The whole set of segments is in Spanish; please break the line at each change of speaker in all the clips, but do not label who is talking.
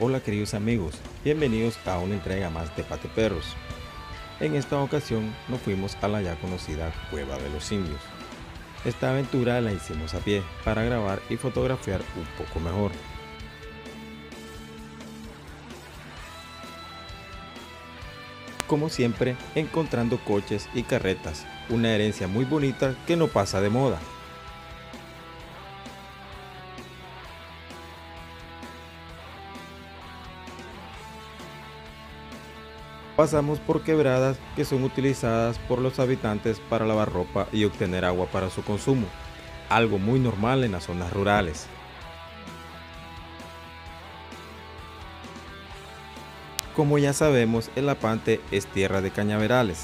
Hola queridos amigos, bienvenidos a una entrega más de Pate Perros. En esta ocasión nos fuimos a la ya conocida Cueva de los Indios. Esta aventura la hicimos a pie para grabar y fotografiar un poco mejor. Como siempre, encontrando coches y carretas, una herencia muy bonita que no pasa de moda. Pasamos por quebradas que son utilizadas por los habitantes para lavar ropa y obtener agua para su consumo, algo muy normal en las zonas rurales. Como ya sabemos, el Apante es tierra de cañaverales.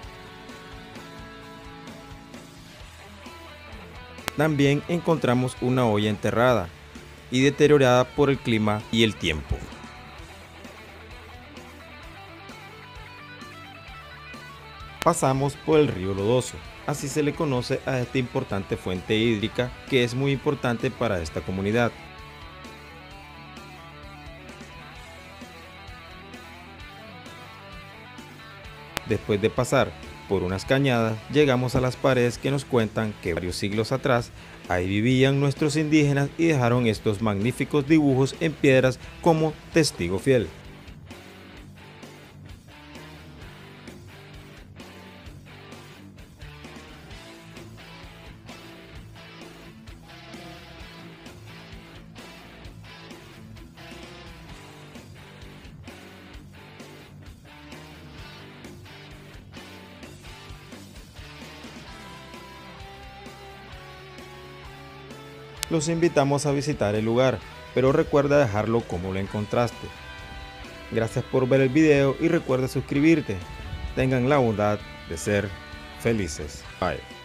También encontramos una olla enterrada y deteriorada por el clima y el tiempo. Pasamos por el río Lodoso, así se le conoce a esta importante fuente hídrica que es muy importante para esta comunidad. Después de pasar por unas cañadas, llegamos a las paredes que nos cuentan que varios siglos atrás ahí vivían nuestros indígenas y dejaron estos magníficos dibujos en piedras como testigo fiel. Los invitamos a visitar el lugar, pero recuerda dejarlo como lo encontraste. Gracias por ver el video y recuerda suscribirte. Tengan la bondad de ser felices. Bye.